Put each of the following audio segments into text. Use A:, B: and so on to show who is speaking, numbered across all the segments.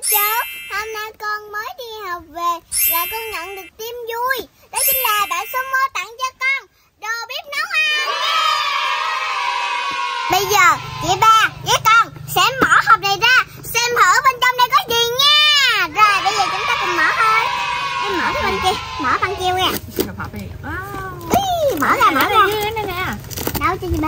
A: cháu, hôm nay con mới đi học về là con nhận được tin vui. Đó chính là bạn Sumo tặng cho con đồ bếp nấu ăn. Bây giờ chị Ba với con sẽ mở hộp này ra, xem thử bên trong đây có gì nha. Rồi bây giờ chúng ta cùng mở thôi. Em mở cái bên kia, mở bên kia nha. Mở ra, mở ra.
B: Đây nè.
A: Đâu cho chị Ba?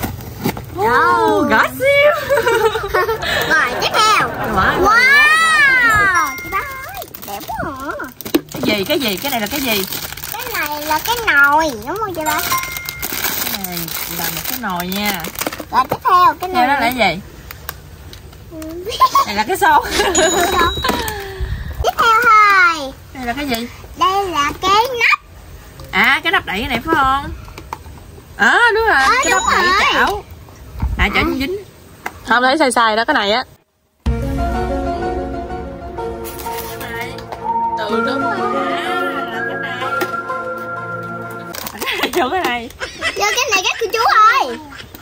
B: Gõ siêu.
A: Rồi tiếp theo. Wow, chị Ba ơi, đẹp quá à.
B: Cái gì? Cái này là cái gì?
A: Cái này là cái nồi, đúng không chị Ba?
B: Cái này là một cái nồi nha.
A: Rồi tiếp theo, cái
B: Theo
A: này
B: đó là cái gì? Này là cái xô.
A: Tiếp theo thôi.
B: Đây là cái gì?
A: Đây là cái nắp.
B: À, cái nắp đậy cái này phải không? Đúng rồi. Cái nắp đậy cái chảo. Chảo dính.
C: Không thấy sai đó cái này á.
B: Từ đúng rồi. Là cái này. Vô cái này.
A: Vô cái này các cô chú ơi.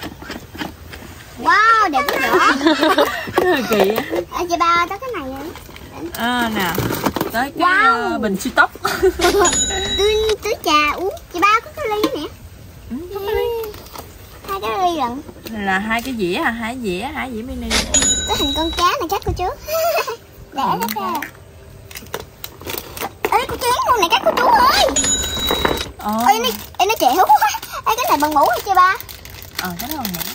A: Wow, đẹp quá rõ.
B: Kỳ á.
A: Chị Ba tới cái này rồi.
B: Nè. Tới cái bình siêu tốc.
A: Tưới trà uống. Chị Ba có cái ly nè.
B: Có cái ly.
A: Hai cái ly lận.
B: Là hai cái dĩa hả? Hai dĩa mini.
A: Có hình con cá này các cô chú. Để nó ra. Ê, con chén luôn này các cô chú ơi. Ê, nó chẹo quá. Ê, cái này bằng mũ hả chị Ba?
B: Cái đó bằng mũ.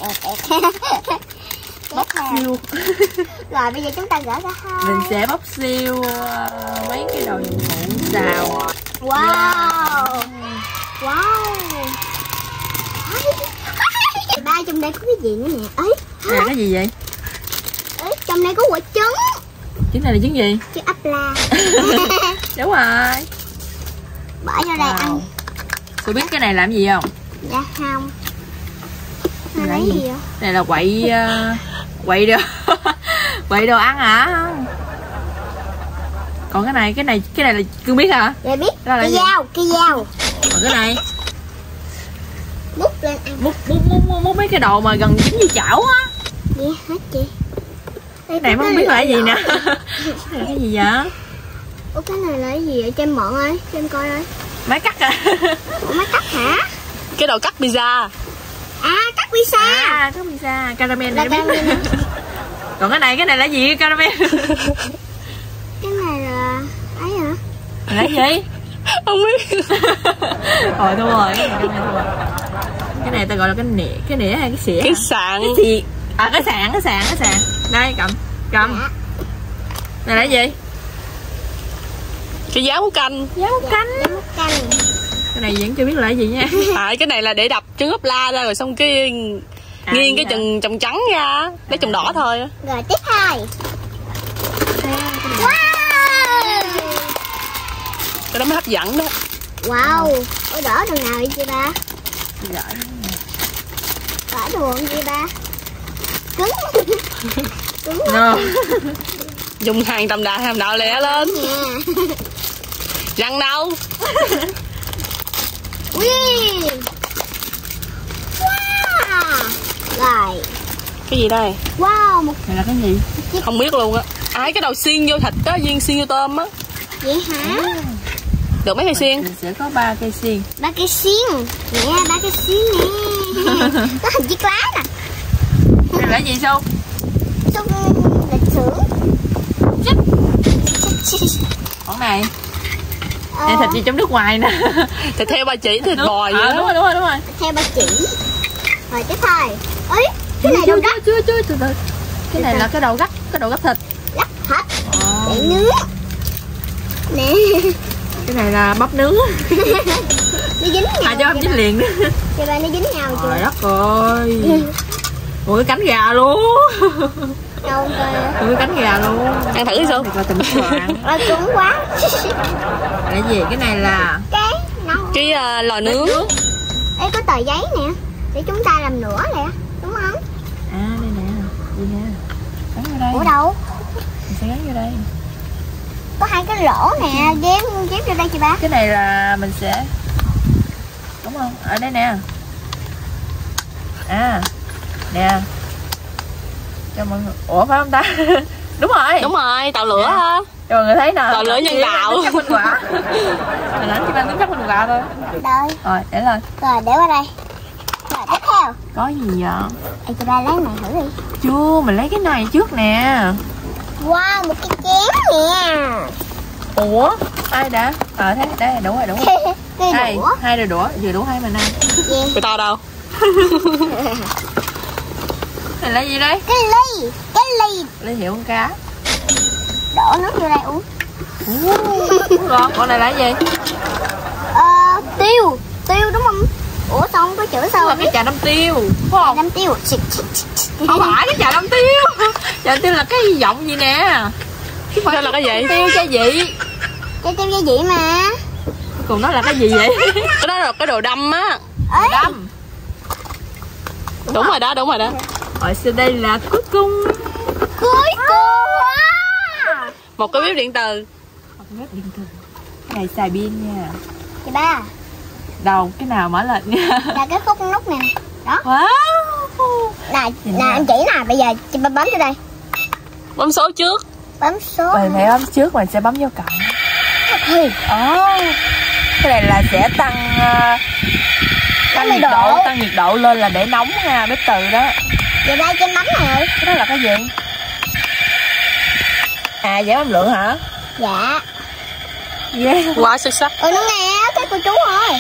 A: Bóc siêu. Rồi bây giờ chúng ta gỡ ra thôi.
B: Mình sẽ bóc siêu mấy cái đồ dụng cụ xào.
A: Wow. Ba trong đây có cái gì nữa nè.
B: Cái gì vậy?
A: Trong đây có quả trứng.
B: Trứng này là trứng gì?
A: Trứng ấp la.
B: Đúng rồi.
A: Bỏ vô đây ăn.
B: Cô biết cái này làm gì không?
A: Dạ không. Là gì vậy?
B: Này là quậy đồ ăn hả? Còn cái này là Cương biết hả?
A: Dạ biết. Cây dao.
B: Còn cái này
A: múc lên ăn.
B: Múc mấy cái đồ mà gần dính như chảo á.
A: Vậy hả chị?
B: Cái này không biết là cái gì nè. Cái này là cái gì vậy?
A: Cái này là cái gì vậy? Cho em mượn ơi, cho em coi ơi.
B: Máy cắt à?
A: Máy cắt hả?
C: Cái đồ cắt pizza.
A: Cắt pizza.
B: Cắt pizza, caramel này biết. Còn cái này là gì? Caramel.
A: Cái này là ấy hả?
B: Là gì?
C: Không biết.
B: Rồi thua rồi, cái này ta gọi là cái nĩa hay cái xỉa?
C: Cái sạn.
B: Cái sạn. Đây cầm. Này là gì?
C: Cái giáo canh.
B: Cái này vẫn chưa biết là cái gì nha.
C: Cái này là để đập trứng ốp la ra rồi xong cái nghiêng cái chừng trắng ra, lấy chừng đỏ thôi.
A: Rồi tiếp theo. Wow.
C: Cái đó mới hấp dẫn đó.
A: Wow. Có đỏ đồ nào vậy chị Ba? Đỏ đồ gì Ba? Cứng.
B: No.
C: Dùng hàng tầm đạo lẹ lên. Răng đâu?
A: Wow. Rồi.
C: Cái gì đây?
A: Wow,
B: Này là cái gì?
C: Không biết luôn á. Cái đầu xiên vô thịt đó, xiên vô tôm á.
A: Vậy hả?
C: Được mấy cây xiên?
B: Mình sẽ có 3 cây xiên.
A: 3 cây xiên. Nè, 3 cây xiên nè. Có hình chiếc lá nè.
B: Này là gì Xu?
A: Xu lịch sử.
B: Còn này. Đây thịt gì trong nước ngoài nè.
C: Thịt heo ba chỉ, thịt bò vậy đó.
B: Đúng rồi.
A: Theo ba chỉ. Rồi tiếp thôi. Cái này đồ gắt.
B: Chưa từ từ. Cái này là cái đầu gắt thịt.
A: Gắt thịt. Để nướng. Nè.
B: Cái này là bắp nướng.
A: Nó dính nhau.
B: Cho không dính liền nữa.
A: Cho ba nó dính nhau chưa?
B: Trời đất ơi. Ủa cái cánh gà luôn.
A: Đâu coi.
B: Cái cánh gà luôn.
C: Ăn thử đi Xuân.
B: Thật là tình bạn.
A: Cứng quá.
B: Cái gì? Cái này là
C: cái lò nướng.
A: Ê, có tờ giấy nè. Để chúng ta làm nữa nè. Đúng không?
B: Đây nè. Gì nè. Gắn vô đây.
A: Ủa đâu?
B: Mình sẽ gắn vô đây.
A: Có 2 cái lỗ nè. Ghép vô đây chị Ba.
B: Cái này là mình sẽ, đúng không? Ở đây nè. Nè. Cho mọi người. Ủa phải không ta? Đúng rồi.
C: Đúng rồi, tàu lửa ha.
B: Cho mọi người thấy nè.
C: Tàu lửa nhân tạo.
B: Tính chất minh họa. Mình đánh chỉ mang tính chất minh họa thôi.
A: Đây.
B: Rồi, để lên.
A: Rồi để qua đây. Rồi tiếp theo.
B: Có gì vậy?
A: Ê, chị ba lấy này thử đi.
B: Chưa, mình lấy cái này trước nè.
A: Wow, một cái chén nè.
B: Ủa? Ai đã? Thế đây đúng rồi.
A: Cái đũa.
B: Hai đôi đũa, vừa đủ hai mình ăn.
C: Người ta đâu?
B: Này là gì đây?
A: Cái ly.
B: Ly hiệu con cá.
A: Đổ nước vô đây uống.
B: Uống ngon. Còn này là cái gì?
A: Tiêu đúng không? Ủa sao không có chữ sao
B: Là cái trà đâm tiêu, phải không?
A: Đâm tiêu.
B: Không phải cái trà đâm tiêu. Trà đâm tiêu là cái giọng gì nè? Chứ phải
C: là cái gì?
B: Tiêu gia vị.
A: Cái tiêu gia vị mà.
B: Còn nó là cái gì vậy?
C: Cái đó là cái đồ đâm á.
B: Đâm.
C: Đúng rồi đó.
B: Rồi sau đây là cuối cùng.
C: Một cái bếp điện từ.
B: Bếp điện từ. Cái này xài pin nha.
A: Chị ba.
B: Đâu, cái nào mở lên nha.
A: Là cái khúc nút nè. Đó.
B: Wow.
A: Nè em chỉ nè, bây giờ chị ba bấm vô đây.
C: Bấm số trước.
A: Bấm số.
B: Mình phải bấm trước, mình sẽ bấm vô cộng. Cái này là sẽ tăng nhiệt độ lên là để nóng ha, bếp từ đó.
A: Giờ đây trên bấm này.
B: Cái đó là cái gì? Giảm âm lượng hả?
A: Dạ.
C: Quá xuất sắc.
A: Nó nghe cái cô chú thôi.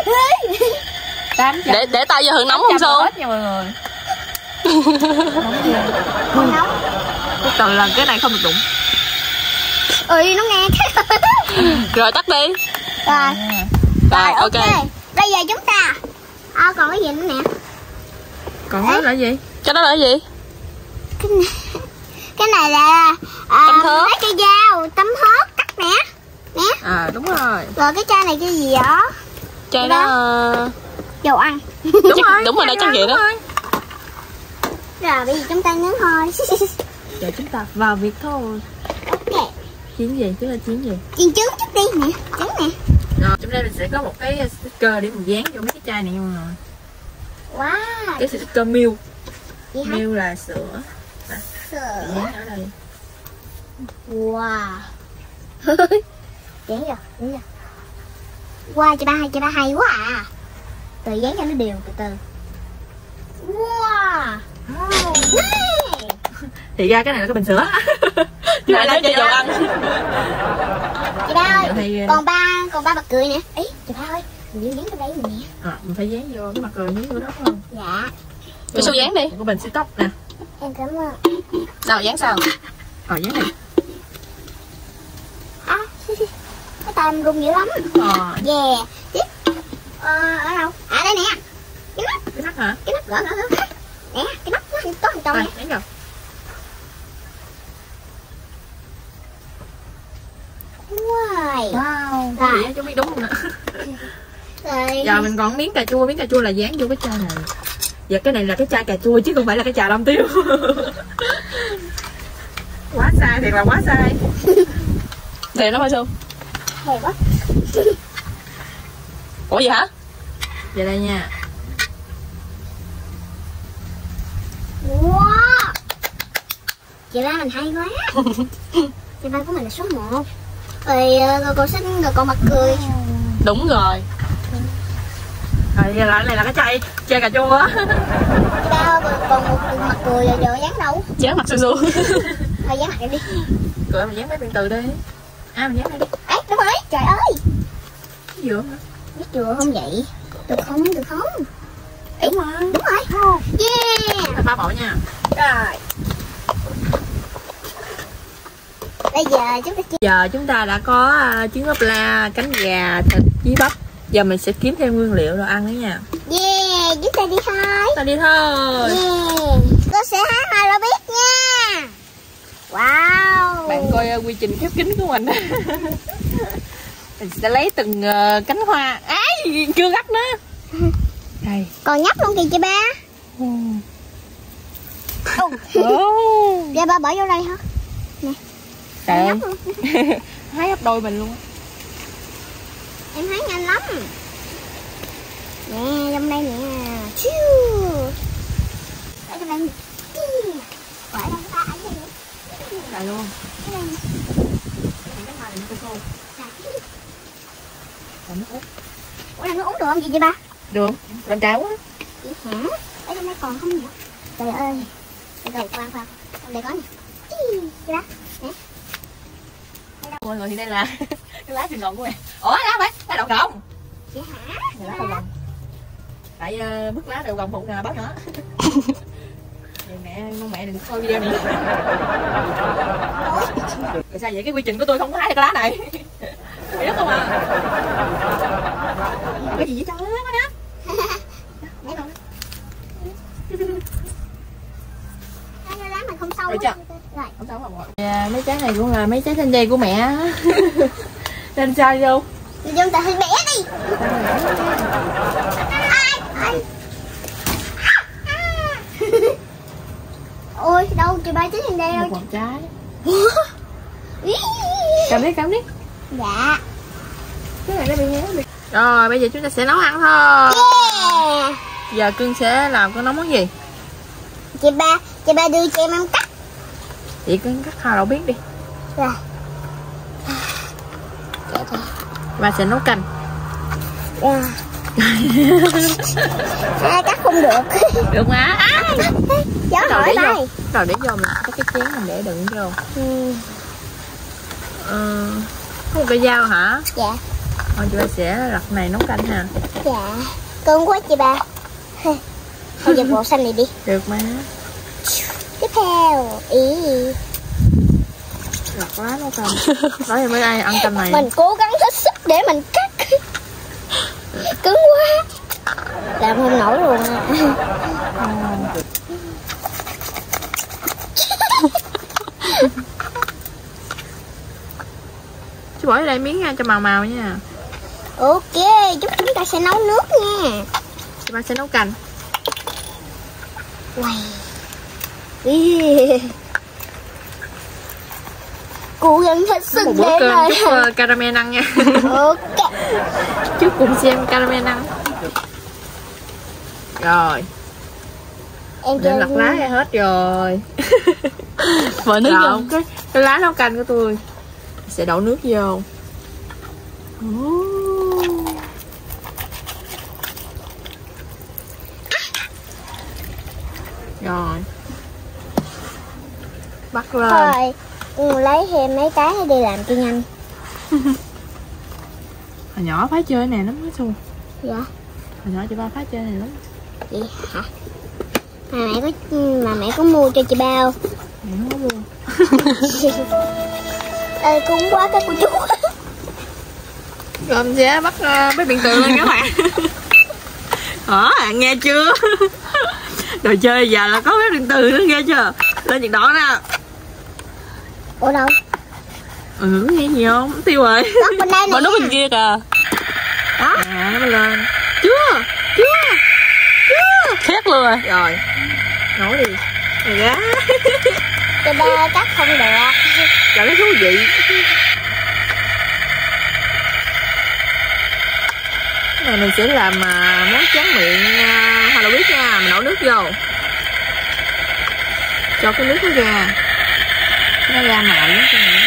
B: 800.
C: Để tay vô hưởng nóng không Xuân?
B: Hết nha mọi người.
A: Nóng.
B: Từ là cái này không được đụng.
A: Nó nghe cái.
C: Rồi tắt đi.
A: Rồi
C: ok.
A: Bây giờ chúng ta còn cái gì nữa nè?
B: Còn đó là gì?
C: Cái đó là cái gì?
A: Cái này là
C: tấm thớt.
A: mấy cây dao, tấm thớt cắt nè.
B: Đúng rồi.
A: Rồi cái chai này cái gì vậy?
C: Chai đó
A: dầu ăn.
C: Đúng rồi đó, chắc vậy đó.
A: Rồi bây giờ chúng ta nhấn thôi.
B: Giờ chúng ta vào việc thôi.
A: Ok.
B: Chiến gì? Chứ là chiến gì?
A: Chiên trứng chút đi nè. Trứng nè.
B: Rồi trong đây mình sẽ có một cái sticker để mình dán vô mấy cái chai này nha mọi người.
A: Wow.
B: Cái sticker Milk.
A: Gì hả?
B: Milk là sữa.
A: Sữa.
B: Dán ở đây.
A: Wow. Dán rồi. Wow, chị ba hay quá à. Từ dán cho nó đều từ từ. Wow.
B: Thì ra cái này là cái bình sữa.
C: Chứ này là cho dầu ăn.
A: Chị ba ơi, còn ba bật cười nè. Ý, chị ba ơi, mình dán vào đây nè.
B: Mình phải dán vô cái mặt cười miếng của nó không?
A: Dạ.
C: Cái số dán đi.
B: Của bình xịt tóc nè.
A: Em cảm ơn.
C: Nào dán sao?
B: Dán này.
A: Cái tay em rung dữ lắm. Yeah. Tiếp. Ở đâu? Đây nè.
B: Cái nắp hả?
A: Cái nắp gỡ. Nè, cái nắp nó tốt hơn trong nè.
B: Dán rồi.
A: Wow.
B: Rồi. Dán cho biết đúng không nè.
A: Rồi.
B: Giờ mình còn miếng cà chua là dán vô cái chai này. Giờ cái này là cái chai cà chua chứ không phải là cái trà đâm tiêu. Quá sai, thiệt là quá sai.
C: Để nó phải Xuân.
A: Hay quá.
C: Ủa gì hả?
B: Về đây nha.
A: Wow. Chị ba mình hay quá. Chị ba của mình là số 1. Rồi cô xinh rồi còn mặt cười.
C: Đúng rồi.
B: Rồi giờ lại này là cái chai cà chua á.
A: Chị ba ơi, còn một mặt cười rồi giờ dán đâu?
C: Dán mặt Xuân.
A: Thôi dán mặt em đi.
B: Cười mình dán mấy điện từ đi. Mình dán đây đi.
A: Ấy đúng rồi, trời ơi.
B: Cái dừa hả?
A: Biết chưa không vậy? Được không?
B: Đúng rồi.
A: Đúng rồi. Yeah.
B: Ba bộ nha.
A: Rồi. Bây giờ
B: chúng ta đã có trứng ốp la, cánh gà, thịt với bắp. Giờ mình sẽ kiếm thêm nguyên liệu rồi ăn nữa nha.
A: Yeah, chúng ta đi thôi.
B: Ta đi thôi.
A: Yeah. Cô sẽ hái hoa lô biết nha. Wow.
B: Bạn coi quy trình khép kín của mình. Mình sẽ lấy từng cánh hoa. Chưa gấp nữa. Đây.
A: Còn nhấp luôn kìa chị ba. Dạ ba bỏ vô đây hả? Nè.
B: Trời ơi. Hái gấp đôi mình luôn.
A: Em hái nhanh lắm. Nè, trong đây nè. Ở trong đây. Ở đây ta ở đây.
B: Lại luôn.
A: Cái này nè.
B: Cái hoa này nó khô. Còn nước út.
A: Ủa là nó uống được không vậy chị ba?
B: Được, làm cháo á.
A: Vậy hả? Ở trong đây còn không nhỉ? Trời ơi. Từ khoan. Trong đây có nè. Chị ba. Nè.
B: Mọi người thì đây là cái lá chừng ngọn của mẹ. Ủa lá vậy? Lá đậu gồng.
A: Vậy hả?
B: Lá đậu gồng. Tại bứt lá đậu gồng phụ nè bác nữa. Mẹ đừng coi video này. Tại sao vậy? Cái quy trình của tôi không có hái được lá này. Biết không à? Cái gì vậy trời ơi đó.
A: Để con. Lá mình không sâu.
B: Rồi chưa?
A: Rồi.
B: Không sao không ạ. Mấy trái này cũng là mấy trái thanh dây của mẹ. Nên sao vô?
A: Mình dùng tay bẻ đi. Ôi đâu chị ba trái thanh dây đâu.
B: Một trái. Cầm đi.
A: Dạ.
B: Cái này nó bị héo đi. Rồi bây giờ chúng ta sẽ nấu ăn thôi.
A: Yeah.
B: Giờ Cưng sẽ làm con nấu món gì?
A: Chị ba đưa cho em cắt.
B: Chị Cưng cắt hoa đậu biết đi.
A: Rồi.
B: Và sẽ nấu canh.
A: Yeah. Cắt không được.
B: Được mà.
A: Gió hỏi đây.
B: Rồi để vô mình có cái chén mình để đựng vô. Có một cái dao hả?
A: Dạ.
B: Thôi chị ba sẽ lật này nấu canh ha.
A: Dạ. Cưng quá chị ba. Thôi giật bộ xanh này đi.
B: Được mà.
A: Tiếp theo
B: Lật lá nấu canh. Đó thì mới ai ăn canh này.
A: Mình cố gắng hết sức để mình cắt. Cứng quá. Làm không nổi luôn à.
B: Chú bỏ ở đây miếng nha cho màu màu nha.
A: Ok, chút chúng ta sẽ nấu nước nha.
B: Chị ba sẽ nấu canh.
A: Cố gắng hết sức
B: Một bữa
A: để
B: cơm
A: mà...
B: chúc caramel ăn nha.
A: Ok.
B: Chúc cùng xem caramel ăn. Rồi.
A: Em
B: Để lật lá ra hết rồi.
C: Vợ nước
B: Rồi, cái lá nấu canh của tôi sẽ đổ nước vô. Rồi bắt lên.
A: Thôi lấy thêm mấy cái đi làm cho nhanh.
B: Hồi nhỏ phá chơi này lắm đó Xu.
A: Dạ.
B: Hồi nhỏ chị ba phá chơi này lắm.
A: Vậy hả? Mà mẹ có mua cho chị bao.
B: Mẹ không có mua.
A: Ê cúng quá cái cô chú.
B: Rồi mình sẽ bắt bếp điện từ lên các bạn. Hả? Nghe chưa? Đồ chơi giờ là có bếp điện từ nữa nghe chưa? Lên nhiệt độ nè.
A: Ủa đâu?
B: Nghe gì không? Tiêu rồi.
A: Bắt bên đây nè.
C: Bỏ nó bên kia kìa.
A: Đó.
B: Nó lên. Chưa.
C: Khét luôn rồi.
B: Rồi. Nấu đi. Rồi ra.
A: Chị ba cắt không được.
B: Trời nó thú vị. Cái này mình sẽ làm món tráng miệng hoa đậu bít nha. Mình đổ nước vô. Cho cái nước nó ra. Nó ra màu nữa cho mình.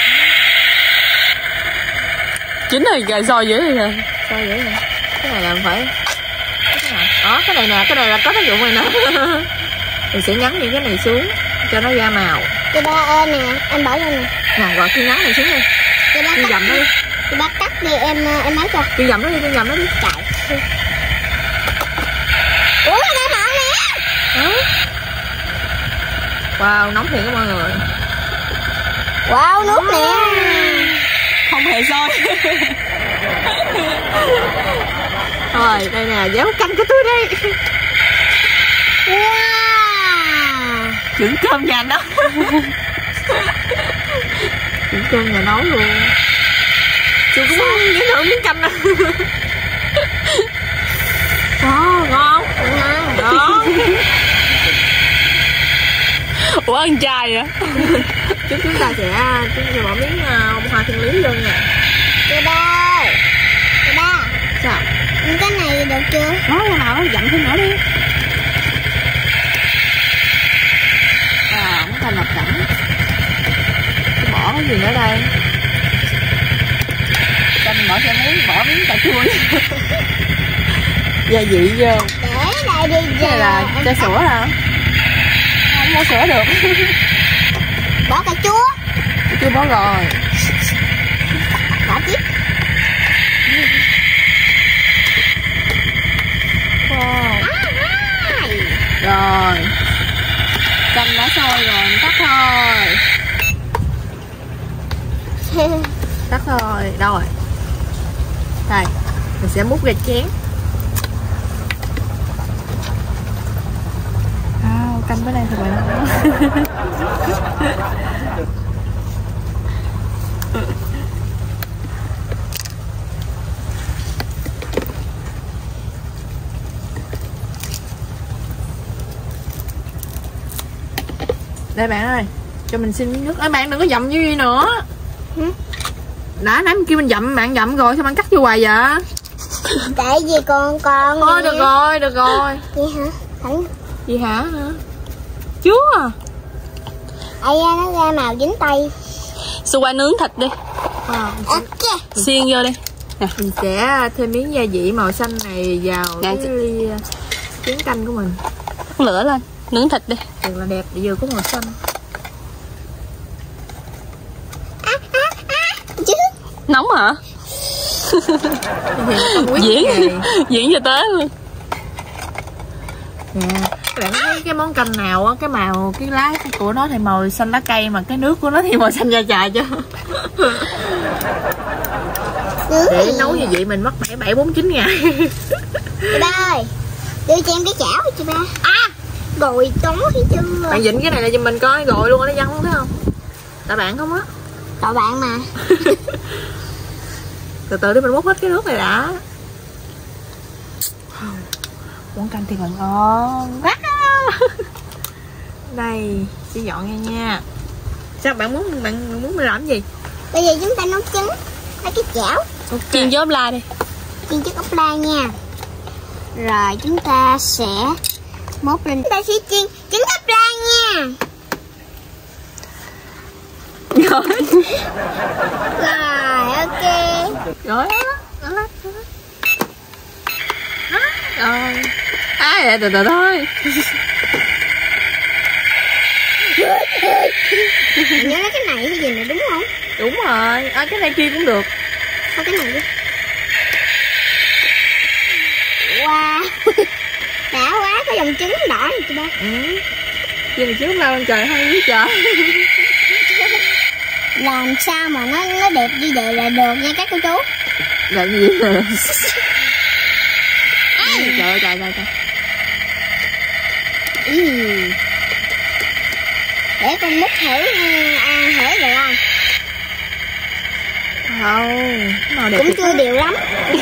C: Chín rồi gà soi dữ rồi kìa.
B: Sao vậy nè? Cái này là phải cái nào? Đó, cái này nè, cái này là có tác dụng này nè. Mình sẽ nhấn những cái này xuống cho nó ra màu.
A: Chị ba ơi nè, em bỏ vô nè.
B: Nè, rồi cứ nhấn này xuống đi.
A: Chị ba
B: Cứ
A: cắt
B: dầm nó đi.
A: Chị ba cắt đi em nói cho.
B: Cứ dầm nó đi, cứ dầm nó đi.
A: Chạy. Ủa nó đã nọ nè.
B: Đó. Wow, nóng thiệt các mọi người.
A: Wow, nước nè.
C: Không hề soi.
B: Rồi, đây nè, giáo canh của tôi đây.
A: Wow.
C: Trứng cơm nhà đó.
B: Trứng cơm nhà nấu luôn. Chưa có cái thử miếng canh nè. Wow, ngon. Ngon.
C: Ủa ăn chay à?
B: Chúng ta sẽ bỏ miếng hoa thiên lý vô nha.
A: Chị ba. Chị ba.
B: Sao?
A: Cái này được chưa?
B: Đó là nào nó dặn thêm nữa đi. Món canh lọc sẵn. cái gì nữa đây? Canh bỏ cho muối, bỏ miếng cà chua gia vị vô.
A: Để đây đi giờ.
B: Cái này là cho sữa hả? Không có sữa được.
A: Bỏ cà chua.
B: Chưa bỏ rồi.
A: Bỏ tiếp.
B: Wow. Rồi. Canh đã sôi rồi, mình tắt thôi. Tắt thôi. Đâu rồi? Đây, mình sẽ múc ra chén. Canh bữa nay thật là ngon. Đây bạn ơi, cho mình xin miếng nước. Ê bạn đừng có dặm như vậy nữa. Đã nãy mình kêu mình dặm, bạn dặm rồi sao bạn cắt vô hoài vậy?
A: Tại vì con
B: thôi được rồi, được rồi.
A: Gì hả? Thẳng.
B: Gì hả? Chúa à.
A: Ây da, nó ra màu dính tay.
C: Su qua nướng thịt đi.
A: Ok.
C: Xiên vô đi. Nè.
B: Mình sẽ thêm miếng gia vị màu xanh này vào cái ly chén canh của mình.
C: Tắt lửa lên, nướng thịt đi.
B: Thật là đẹp, vừa có màu xanh.
A: Chứ.
C: Nóng hả? Diễn cho tới luôn.
B: Nè, các bạn thấy cái món canh nào á, cái màu cái lá của nó thì màu xanh lá cây, mà cái nước của nó thì màu xanh da chài chứ. Để nấu như vậy mình mất 749 ngàn.
A: Chị ba ơi, đưa cho em cái chảo chị ba. Gồi tối chưa?
B: Bạn dịnh cái này là cho mình coi gồi luôn, nó văng luôn thấy không? Tại bạn không á.
A: Tại bạn mà.
B: Từ từ để mình múc hết cái nước này đã. Món canh thì còn ngon quá. Đây, sẽ dọn ra nha. Sao bạn muốn mình làm gì?
A: Bây giờ chúng ta nấu trứng. Lấy cái chảo.
C: Chiên với ốp la đi.
A: Chiên chút ốp la nha. Rồi chúng ta sẽ mốt lên. Chúng ta sẽ chiên trứng ốp la nha. Rồi ok.
B: Rồi đó. Rồi. Từ từ thôi.
A: Nhớ lấy cái này cái gì này đúng không?
B: Đúng rồi. Cái này kia cũng được.
A: Thôi cái này đi. Wow. Đã quá, có dòng trứng đỏ này chị ba.
B: Vậy mà trước lao lên trời hay quá trời.
A: Làm sao mà nó đẹp như vậy là được nha các cô chú.
B: Là gì nè. Trời.
A: Để con múc thử thử được không?
B: Không, màu đẹp
A: cũng chưa đều lắm.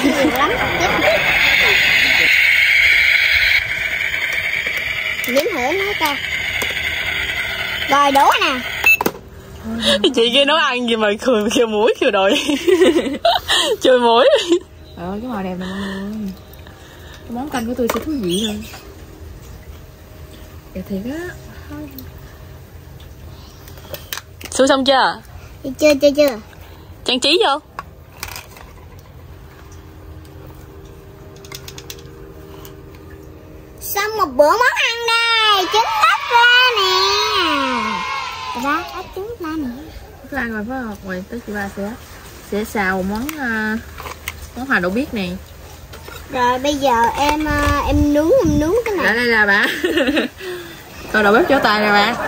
A: Nếm thử nó coi. Rồi đổ nè.
C: Chị kia nấu ăn gì mà kêu muối kêu đòi. Chơi muối.
B: Cái màu đẹp này mọi người. Cái món canh của tôi sẽ thú vị hơn. Đẹp thiệt á.
C: Su xong chưa?
A: Chưa.
C: Trang trí vô.
A: Xong một bữa món ăn đây. Trứng ốp la nè. Chị ba ốp trứng ốp la nè.
B: Ốp la rồi phải không? Rồi tới chị ba sẽ xào món hòa đậu biếc nè.
A: Rồi bây giờ em nướng cái này.
B: Đây là bạn. Coi đầu bếp chỗ tài nè bạn.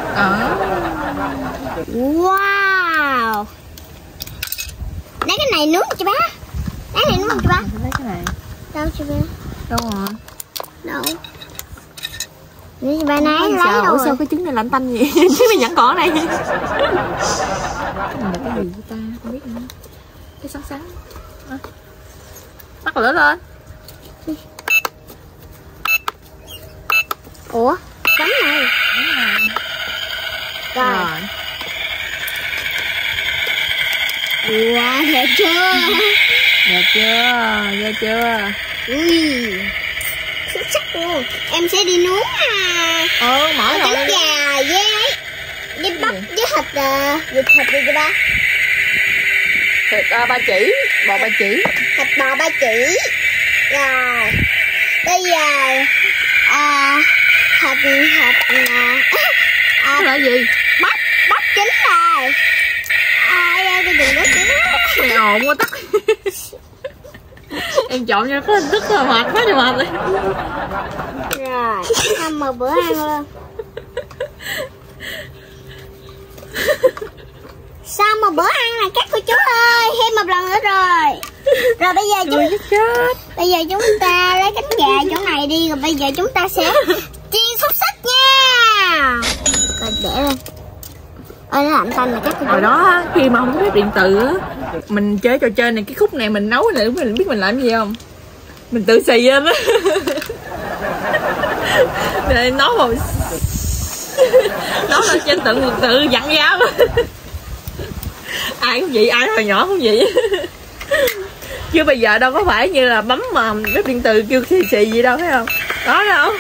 A: Wow. Lấy cái này nướng chị ba. Lấy này nướng không chị ba?
B: Lấy cái này.
A: Đâu chị ba?
B: Đâu rồi?
A: Đâu? Để chị ba lấy
B: Ủa
A: rồi.
B: sao cái trứng này lạnh tanh vậy? Trứng này vẫn còn ở đây. Cái này là cái gì vậy ta? Không biết nữa. Cái sáng. Bắt lửa lên.
A: Ủa? Chấm này. Rồi. Wow, đẹp chưa?
B: Đẹp chưa?
A: Ui, xuất sắc luôn. Em sẽ đi nướng
B: mở
A: trứng
B: rồi.
A: gà với bắp với thịt gì vậy ba?
B: Thịt ba chỉ, bò ba chỉ.
A: Thịt bò ba chỉ. Rồi bây giờ
B: Cái là gì?
A: bắp chín rồi. Cái đừng có chín.
B: Mày ồn quá tắt. Em chọn cho có hình thức là mệt quá thì mệt.
A: Rồi xong một bữa ăn luôn. Xong một bữa ăn này các cô chú ơi, thêm một lần nữa rồi. Rồi bây giờ chúng ta lấy cánh gà chỗ này đi, rồi bây giờ chúng ta sẽ chiên xúc xích nha. Rồi để lên. Ơi nó lạnh tanh là chắc.
B: Hồi đó khi mà không có bếp điện tử á, mình chơi trò chơi này, cái khúc này mình nấu này mình biết mình làm gì không? Mình tự xì lên á. Rồi nấu rồi nấu lên trên tự dặn dao. Ai cũng vậy, ai hồi nhỏ cũng vậy. Chứ bây giờ đâu có phải như là bấm mà bếp điện tử kêu xì gì đâu, thấy không? Đó đâu.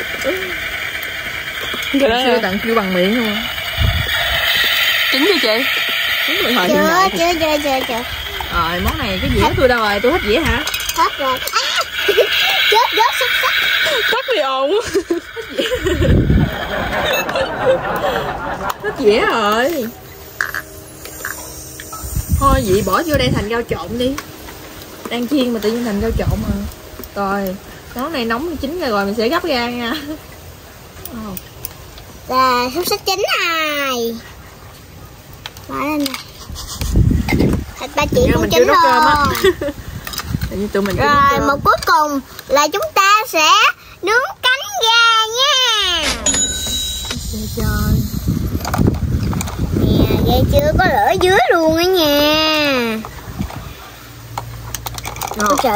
B: Chưa tặng kêu bằng miệng luôn.
C: Chín chưa chị?
A: Chưa.
B: Rồi món này cái dĩa tôi đâu rồi? Tôi hết dĩa hả?
A: Hết rồi. Chết xúc xích.
C: Tắt đi ồn.
B: Hết dĩa rồi. Thôi vậy bỏ vô đây thành rau trộn đi. Đang chiên mà tự nhiên thành rau trộn mà. Rồi món này nóng chín rồi mình sẽ gấp ra nha.
A: Rồi xúc xích chín rồi. Bỏ lên này. Thịt ba chỉ cũng chín rồi. Rồi một cuối cùng là chúng ta sẽ nướng cánh gà nha.
B: Trời.
A: Nè, ghê chưa, có lửa dưới luôn á nha. Tôi sợ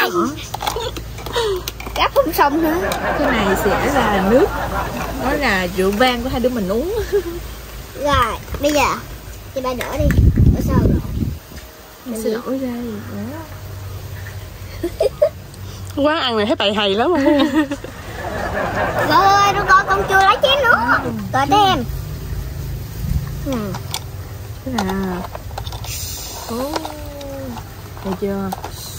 A: gắp không xong nữa.
B: Cái này sẽ là nước. Đó là rượu vang của hai đứa mình uống.
A: Rồi bây giờ chị ba đổ đi. Đổ sao đổ?
B: Mình sẽ đổ ra gì nữa.
C: Quán ăn này thấy bày hầy lắm không?
A: Rồi ơi, nó coi con chưa lấy chén nữa. Rồi đem.
B: Thế là thấy chưa?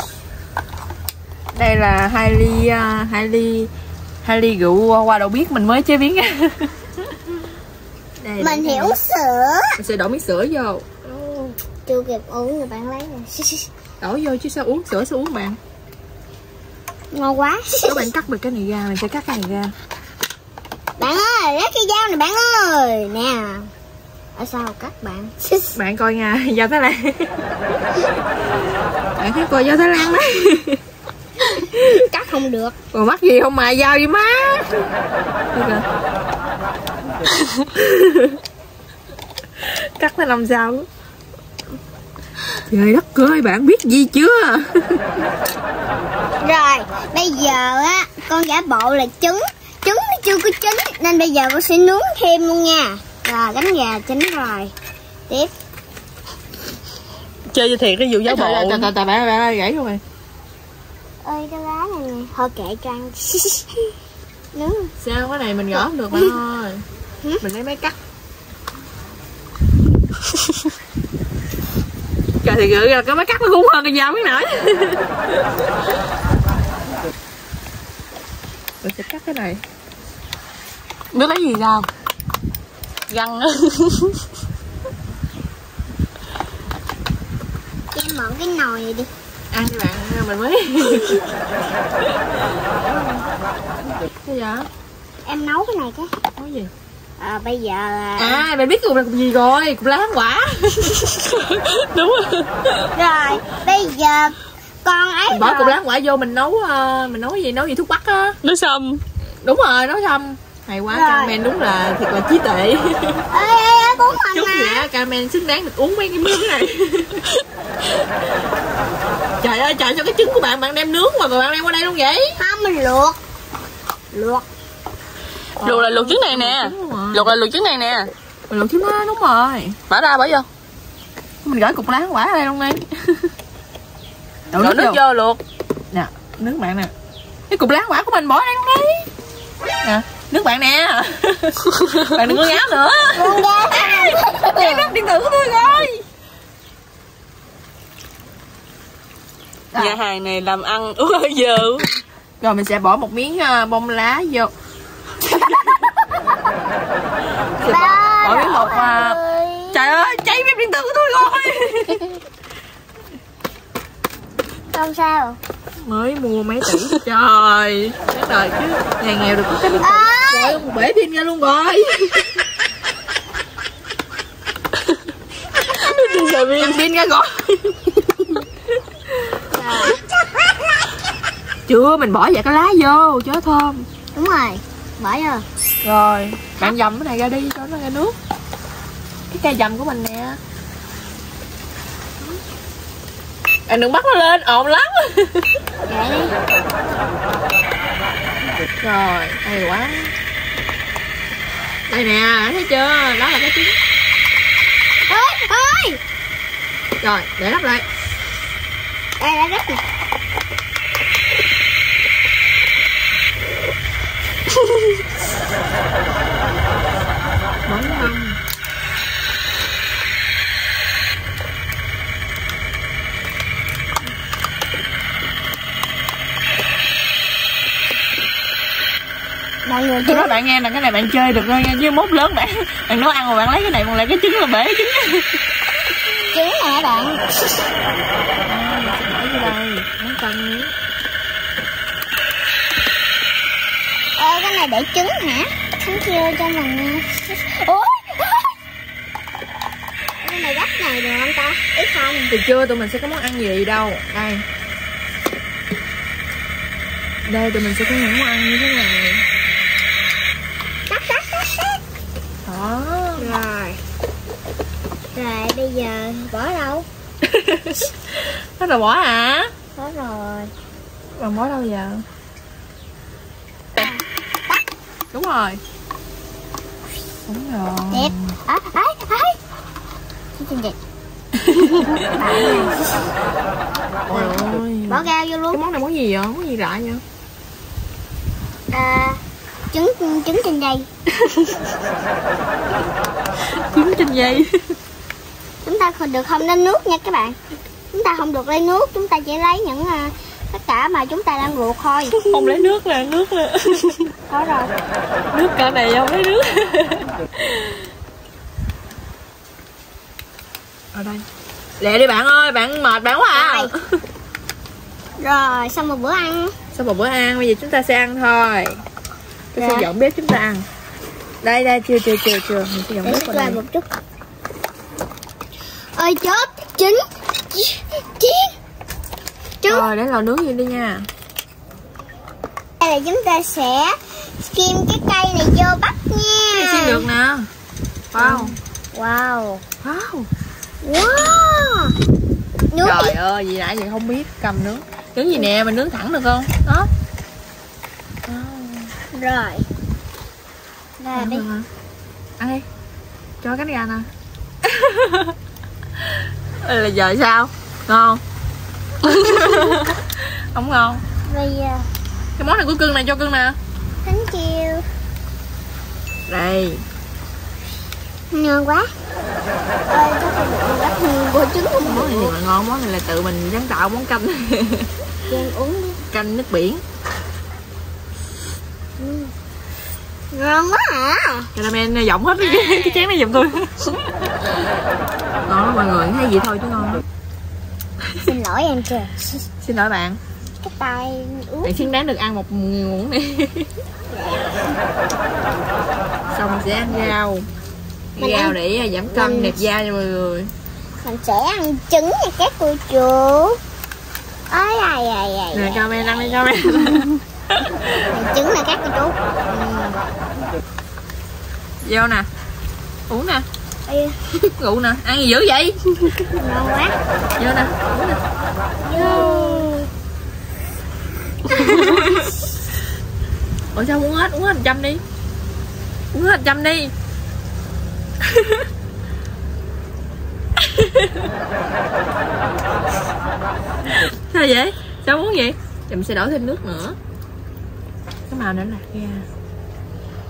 B: Đây là hai ly rượu qua đậu biếc mình mới chế biến. Đây,
A: mình thì uống sữa.
B: Mình sẽ đổ miếng sữa vô.
A: Chưa kịp uống rồi bạn lấy rồi.
B: Đổ vô chứ sao uống sữa, sao uống bạn?
A: Ngon quá.
B: Các bạn cắt được cái này ra, mình sẽ cắt cái này ra.
A: Bạn ơi, lấy cái dao này bạn ơi. Nè. Ở sao cắt bạn?
B: Bạn coi nha, dao Thái Lan. Bạn thấy coi dao Thái Lan đấy.
A: Cắt không được.
B: Còn mắc gì không mà dao gì má. Cắt nó làm sao. Trời đất ơi, bạn biết gì chưa?
A: Rồi, bây giờ á, con giả bộ là trứng. Trứng nó chưa có chín nên bây giờ con sẽ nướng thêm luôn nha. Rồi, cánh gà chín rồi. Tiếp.
C: Chơi cho thiệt cái vụ giả bộ.
B: Tại bạn gãy luôn rồi.
A: Ơi cái lá này nè, thôi kệ cho ăn. Nướng.
B: Sao cái này mình gõ không được bạn ơi. Mình lấy máy cắt. Trời thì gửi ra cái máy cắt nó cũng hơn cái dao biết nổi. Mình sẽ cắt cái này.
C: Biết lấy gì đâu. Găng á.
A: Cho em mượn cái nồi này đi.
B: Ăn cho bạn mình mới. Cái gì?
A: Em nấu cái này cái.
B: Nấu gì?
A: Bây giờ
B: bạn biết cục này cục gì rồi? Cục lá quả.
C: Đúng rồi.
A: Rồi, bây giờ con ấy
B: mình bỏ cục lá quả vô mình nấu gì? Nấu gì thuốc bắc á.
C: Nấu sâm.
B: Đúng rồi, nấu sâm. Hay quá, Carmen đúng là thiệt là trí tuệ.
A: Ê, bốn mình
B: Chúc vậy Carmen xứng đáng được uống mấy cái miếng này. Trời ơi, trời sao cái trứng của bạn đem nướng mà bạn đem qua đây luôn vậy?
A: Không, mình luộc.
C: Luộc là luộc trứng này nè. Luộc là luộc trứng này nè.
B: Mình luộc trứng đó, đúng rồi.
C: Bỏ ra, bỏ vô.
B: Mình gửi cục lá quả ở đây luôn đi.
C: Đổ nước vô luộc.
B: Nè, nước bạn nè. Cái cục lá quả của mình bỏ ở đây luôn đi. Nè. Nước bạn nè. Bạn đừng có ngáo nữa.
A: Con ra.
B: Trái bếp điện tử của tôi rồi.
C: Nhà hàng này làm ăn uống hơi dơ.
B: Rồi mình sẽ bỏ một miếng bông lá vô. Bỏ miếng bột trời ơi, cháy bếp điện tử của tôi rồi.
A: Không sao.
B: Mới mua mấy tỷ. Trời, cái đời chứ. Nhà nghèo được có cái điện tử. Rồi một bể pin ra luôn rồi. Pin ra rồi. Chưa, mình bỏ vài cái lá vô cho thơm.
A: Đúng rồi, bỏ vô.
B: Rồi, bạn dầm cái này ra đi cho nó ra nước. Cái cây dầm của mình nè. Bạn đừng bắt nó lên, ồn lắm.
A: Vậy đi.
B: Rồi, hay quá. Đây nè, thấy chưa? Đó là cái trứng.
A: Ơi.
B: Rồi, để lắp lại.
A: Đây là rất nè.
B: Bóng không?
A: Mọi người
B: Tôi nói bạn nghe là cái này bạn chơi được thôi nha, chứ mốt lớn bạn nấu ăn mà bạn lấy cái này còn lại cái trứng là bể trứng.
A: trứng nè bạn.
B: Bỏ vô đây, nó cân miếng.
A: Cái này để trứng hả? Trứng chưa cho mình. Ôi. Cái này gấp này được không ta? Ý không?
B: Thì chưa, tụi mình sẽ có món ăn gì đâu. Đây. Đây, tụi mình sẽ có những món ăn như thế này.
A: Cắt.
B: Đó.
A: Rồi. Rồi bây giờ bỏ đâu?
B: Hết rồi bỏ hả?
A: Bỏ rồi.
B: Bạn bỏ đâu giờ? Đúng rồi. Đúng rồi.
A: Đẹp. Chương trình
B: Ôi ơi.
A: bỏ rau vô
B: Cái
A: luôn.
B: món này món gì vậy? Món gì lạ vậy?
A: Trứng trên dây.
B: Trứng trên dây.
A: Chúng ta không được không lên nước nha các bạn. Chúng ta không được lấy nước, chúng ta chỉ lấy những tất cả mà chúng ta đang luộc thôi.
C: Không lấy nước nè, nước nè.
A: Có rồi.
C: Nước cỡ này không lấy nước.
B: Ở đây. Lẹ đi bạn ơi, bạn mệt bạn quá à.
A: Rồi, xong một bữa ăn.
B: Sau một bữa ăn, bây giờ chúng ta sẽ ăn thôi. Tôi sẽ dọn bếp chúng ta ăn. Đây, chưa. Mình sẽ dọn
A: Để
B: bếp
A: xích
B: vào
A: qua
B: đây.
A: một chút. Ơi chết, trứng.
B: Rồi, để lò nướng gì đi nha.
A: Đây là chúng ta sẽ kim cái cây này vô bắp nha.
B: Xin được nè. Wow.
A: Wow. Nướng
B: Trời ơi, gì nãy vậy không biết, cầm nướng. Nướng gì nè, mình nướng thẳng được không? Đó.
A: rồi. Rồi đi.
B: Ăn đi. Cho cánh gà nè. Đây là giờ sao? Ngon. Không ngon.
A: Bây giờ
B: Cái món này của cưng này, cho cưng nè.
A: bánh chiêu.
B: Đây.
A: Ngon quá. Ơi có phải được gấp của trứng không?
B: Món này thì mà ngon, món này là tự mình sáng tạo món canh.
A: Cho em uống đi.
B: Canh nước biển.
A: Ngon quá hả?
B: Caramel giọng hết cái chén này giùm tôi. Ngon lắm mọi người, thấy gì thôi chứ ngon lắm.
A: Xin lỗi em kìa.
B: Xin lỗi bạn.
A: Cái tay ướt.
B: Bạn xứng đáng được ăn một muỗng này. Xong sẽ ăn rau. Rau để giảm cân đẹp da cho mọi người.
A: Mình sẽ ăn trứng nha các cô chú. Ôi
B: Nè caramel ăn đi caramel.
A: trứng nè các cô chú.
B: Vô nè. Uống nè.
A: Ê,
B: Rượu nè. Ăn gì dữ vậy?
A: ngon quá.
B: Vô nè. Uống nè. Ủa sao uống hết 100 đi. Uống hết 100 đi. Sao vậy? Sao uống vậy? Mình sẽ đổ thêm nước nữa. Cái màu nữa là ra.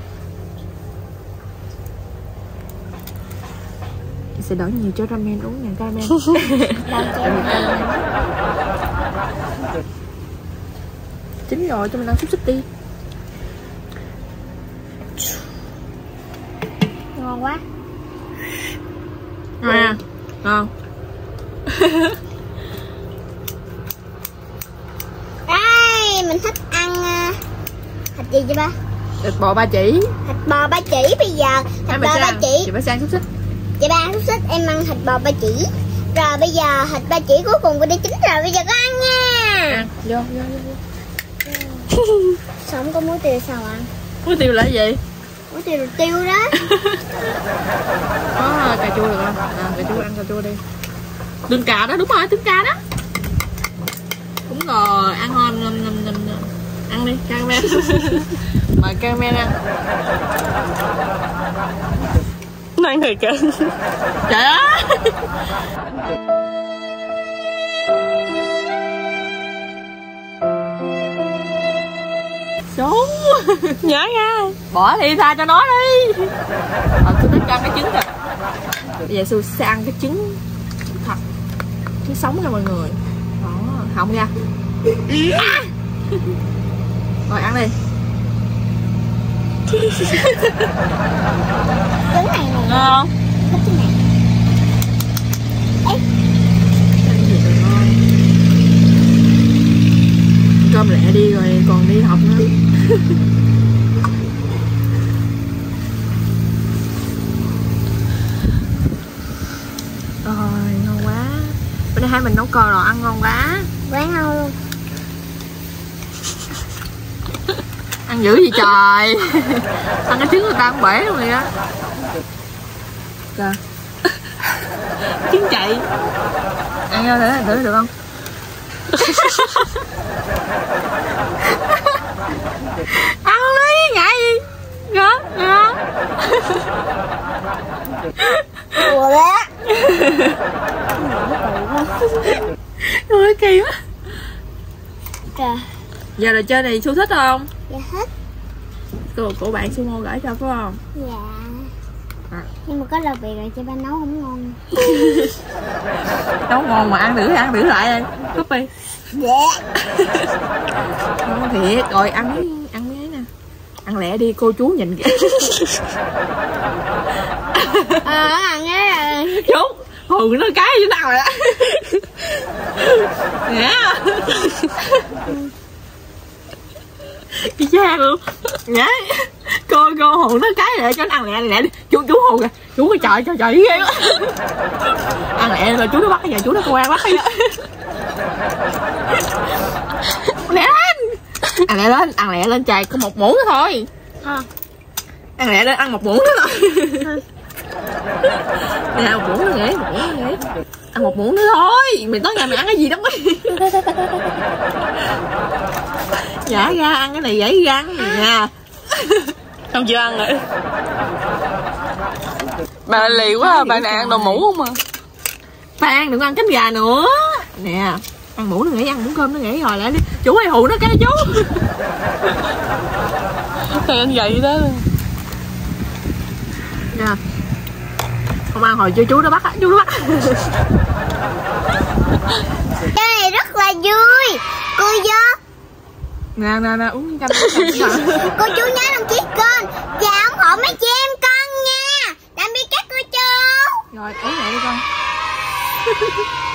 B: sẽ đổ nhiều cho ramen uống nè ramen. Chín rồi, cho mình ăn xúc xích đi.
A: Ngon quá.
B: À, ngon.
A: Đây, mình thích ăn thịt gì vậy ba?
B: Thịt bò ba chỉ.
A: Thịt bò ba chỉ. Bây giờ thịt bò ba chỉ.
B: Chị phải sang xúc xích.
A: Chị ba ăn xúc xích, em ăn thịt bò ba chỉ. Rồi bây giờ thịt ba chỉ cuối cùng của đi chín rồi, bây giờ có ăn nha.
B: À, vô.
A: Sao không có muối tiêu sao ăn?
B: Muối tiêu là cái gì?
A: Muối tiêu là tiêu đó.
B: Có cà chua được không? À, cà chua ăn cà chua đi. Tương cà đó, đúng rồi, tương cà đó. Đúng rồi, ăn ngon. Ăn đi, caramel. Mời caramel ăn.
C: Nó ăn thiệt kìa.
B: Trời ơi. Số.
C: Nhớ nha.
B: Bỏ đi, tha cho nó đi. Tôi thích ăn cái trứng rồi. Bây giờ Su sẽ ăn cái trứng thật, trứng sống nha mọi người. Đó, họng ra. Rồi ăn đi.
A: Trứng này nè.
B: Ngon.
A: Thích trứng này. Ê.
B: Cơm lẹ đi rồi còn đi học nữa. Rồi ngon quá. Bữa nay hai mình nấu cơm rồi ăn ngon quá.
A: Quá ngon luôn.
B: Ăn dữ gì trời. Ăn cái trứng người ta ăn bể luôn rồi đó. Kìa. Trứng chạy. Ăn vô thử được không? Ăn đi, ngại gì. Ngon.
A: Ủa bé.
B: Ôi kỳ quá.
A: Trời.
B: Giờ là chơi này Su thích không?
A: Dạ thích.
B: Của bạn Sumo gửi cho phải không?
A: Dạ.
B: À.
A: Nhưng mà có lời biệt là chị ba nấu không ngon.
B: Nấu ngon mà ăn thử lại đi. Copy.
A: Dạ.
B: Ngon thiệt. Rồi ăn mấy ấy nè. Ăn lẹ đi, cô chú nhìn kìa.
A: Ăn cái rồi.
B: Chú hù nó cái chứ nào rồi đó. Nè. Cái cha luôn. Nhá. Cô hù nó cái để cho nó ăn lẹ đi. Chú hù kìa. Chú cái trời ghê quá. Ăn lẹ rồi chú nó bắt giờ chú nó công an bắt đó. Lẹ lên. Ăn lẹ lên trời, có một muỗng nữa thôi. Ăn lẹ lên, ăn một muỗng nữa thôi. Nè, một muỗng nữa nghỉ. Ăn một muỗng nữa thôi. Mày tới nhà mày ăn cái gì đó mấy. Dạ ra ăn cái này dễ răng nha.
C: Không chịu ăn rồi. Bà lì quá à, bà này ăn đồ mũ không à.
B: Phan đừng ăn cánh gà nữa. Nè, ăn muỗng nó nghỉ, ăn muỗng cơm nó nghỉ rồi lại đi. Chú ơi hù nó cái chú.
C: Thầy anh vậy đó.
B: Nè. Không ăn hồi chú nó bắt á, chú nó bắt.
A: Cái này rất là vui. Cô vô.
B: Nè uống canh.
A: Cô chú nhớ đăng ký kênh và ủng hộ mấy chị em con nha. Tạm biệt các cô chú.
B: Rồi uống lại đi con.